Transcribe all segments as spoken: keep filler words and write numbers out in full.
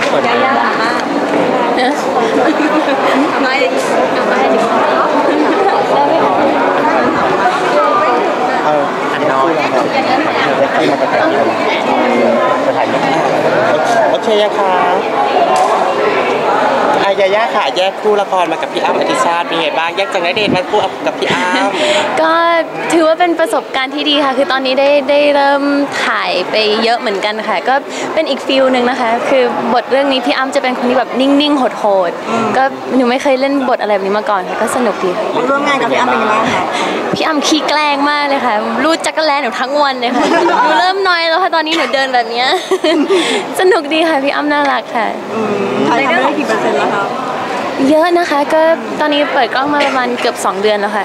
ยายาอาม่าอาม่าอย่างนี้อาม่าอย่างนี้ได้ไหมคะเอออันน้อยที่มาประกาศจะถ่ายรูปโอเคยังคะอายาย่าค่ะแยกคู่ละครมากับพี่อ้ำอธิชาติเป็นไงบ้างแยกจากณเดชน์มาคู่กับพี่อ้ำก็ถือว่าเป็นประสบการณ์ที่ดีค่ะคือตอนนี้ได้ได้เริ่มถ่ายไปเยอะเหมือนกันค่ะก็เป็นอีกฟิลหนึ่งนะคะคือบทเรื่องนี้พี่อ้ำจะเป็นคนที่แบบนิ่งๆโหดๆก็หนูไม่เคยเล่นบทอะไรแบบนี้มาก่อนค่ะก็สนุกดีร่วมงานกับพี่อ้ำเป็นยังไงบ้างคะพี่อ้ำขี้แกล้งมากเลยค่ะรูดจักรแลหนูทั้งวันเลยค่ะหนูเริ่มน้อยแล้วค่ะตอนนี้หนูเดินแบบนี้สนุกดีค่ะพี่อ้ำน่ารักค่ะถ่ายทำได้กี่เปอร์เซ็นต์แล้วคะเยอะนะคะก็ตอนนี้เปิดกล้องมาประมาณเกือบสองเดือนแล้วค่ะ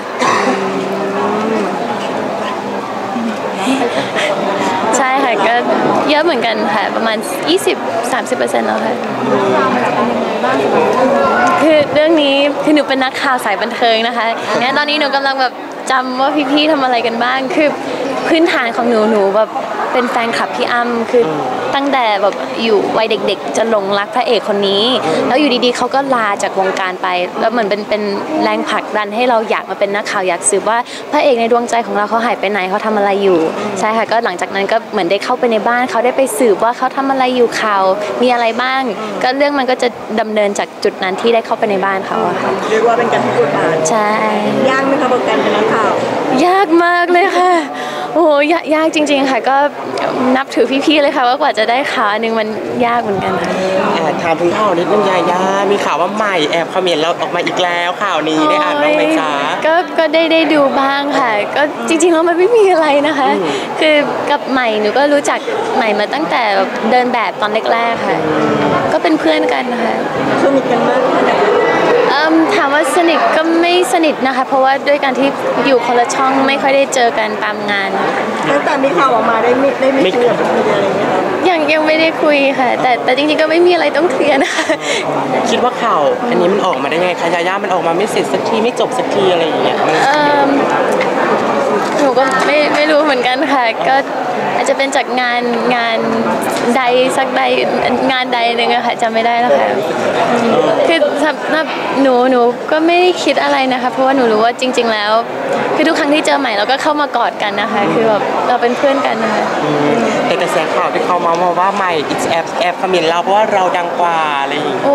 ใช่ค่ะก็เยอะเหมือนกันค่ะประมาณ ยี่สิบถึงสามสิบเปอร์เซ็นต์ แล้วค่ะคือเรื่องนี้คือหนูเป็นนักข่าวสายบันเทิงนะคะงั้นตอนนี้หนูกำลังแบบจำว่าพี่ๆทำอะไรกันบ้างคือพื้นฐานของหนูหนูแบบเป็นแฟนคลับพี่อ้ำคือตั้งแต่แบบอยู่วัยเด็กๆจะหลงรักพระเอกคนนี้แล้วอยู่ดีๆเขาก็ลาจากวงการไปแล้วเหมือนเป็นเป็นแรงผลักดันให้เราอยากมาเป็นนักข่าวอยากสืบว่าพระเอกในดวงใจของเราเขาหายไปไหนเขาทำอะไรอยู่ใช่ค่ะก็หลังจากนั้นก็เหมือนได้เข้าไปในบ้านเขาได้ไปสืบว่าเขาทำอะไรอยู่ข่าวมีอะไรบ้างก็เรื่องมันก็จะดำเนินจากจุดนั้นที่ได้เข้าไปในบ้านเขาอะค่ะเรียกว่าเป็นการพิสูจน์ผ่านใช่ยากไหมคะกับการเป็นนักข่าวยากมากเลยค่ะโอ้ยยากจริงๆค่ะก็นับถือพี่ๆเลยค่ะว่ากว่าจะได้ข่าวนึงมันยากเหมือนกันค่ะถามถึงข่าวนิดนึงยายามีข่าวว่าใหม่แอบคอมเมนต์เราออกมาอีกแล้วข่าวนี้ได้อ่านบ้างไหมจ๊ะก็ก็ได้ได้ดูบ้างค่ะก็จริงๆแล้วมันไม่มีอะไรนะคะคือกับใหม่หนูก็รู้จักใหม่มาตั้งแต่เดินแบบตอนแรกๆค่ะก็เป็นเพื่อนกันนะคะสนิทกันมากขนาดถามว่าสนิทก็ไม่สนิทนะคะเพราะว่าด้วยการที่อยู่คนละช่องไม่ค่อยได้เจอกันตามงานตั้งแต่มีข่าวออกมาได้ไม่ได้ไม่คุยกับพี่อะไรอย่างเงี้ยค่ะยังยังไม่ได้คุยค่ะแต่แต่จริงๆก็ไม่มีอะไรต้องเคลียร์นะคะคิดว่าข่าวอันนี้มันออกมาได้ไงคะยาย่ามันออกมาไม่เสร็จสักทีไม่จบสักทีอะไรอย่างเงี้ยหนูก็ไม่ไม่รู้เหมือนกันค่ะก็อาจจะเป็นจากงานงานใดสักใดงานใดหนึ่งอะค่ะจำไม่ได้แล้วค่ะคือสำหรับหนูหนูก็ไม่ได้คิดอะไรนะคะเพราะว่าหนูรู้ว่าจริงๆแล้วคือทุกครั้งที่เจอใหม่เราก็เข้ามากอดกันนะคะคือแบบเราเป็นเพื่อนกันนะคะแต่กระแสข่าวที่เขามาว่าใหม่แอบแอบคอมเมนต์เราเพราะว่าเราดังกว่าอะไรอย่างเงี้ยโอ้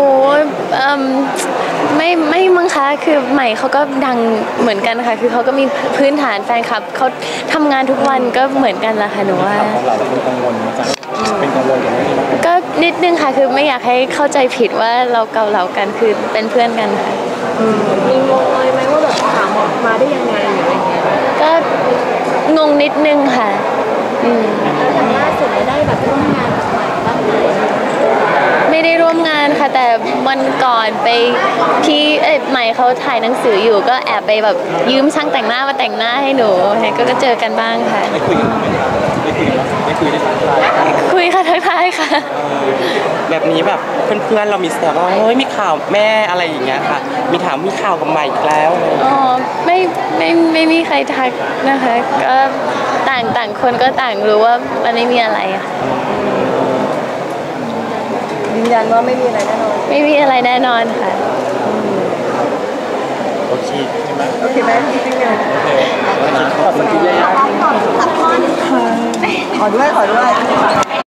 ไม่ไม่มั้งคะคือใหม่เขาก็ดังเหมือนกันค่ะคือเขาก็มีพื้นฐานแฟนคลับเขาทำงานทุกวันก็เหมือนกันละค่ะหนูว่าของเราเป็นกังวลมั้ยจ๊ะเป็นกังวลกับเรื่องนี้ก็นิดนึงค่ะคือไม่อยากให้เข้าใจผิดว่าเราเกาเหลากันคือเป็นเพื่อนกันค่ะมีงงเลยไหมว่าแบบข่าวออกมาได้ยังไงหรืออะไรเงี้ยก็งงนิดนึงค่ะอืมแต่ล่าสุดได้แบบร่วมงานกับใหม่บ้างไหมไม่ได้ร่วมงานค่ะแต่วันก่อนไปพี่เอ้ยใหม่เขาถ่ายหนังสืออยู่ก็แอบไปแบบยืมช่างแต่งหน้ามาแต่งหน้าให้หนูก็เจอกันบ้างค่ะได้คุยกันไหมได้คุยกันได้คุยได้ทักทายคุยค่ะทักทายค่ะแบบนี้แบบเพื่อนๆเรามีแซวว่าเฮ้ยมีข่าวแม่อะไรอย่างเงี้ยค่ะมีถามมีข่าวกับใหม่อีกแล้วอ๋อไม่ไม่ไม่มีใครทักนะคะก็ต่างต่างคนก็ต่างรู้ว่ามันไม่มีอะไรค่ะยืนยันว่าไม่มีอะไรแน่นอนไม่มีอะไรแน่นอนค่ะโอเคใช่ไหมโอเคไหมจริงๆเลยโอเคขอบคุณที่ได้ขอด้วยขอด้วย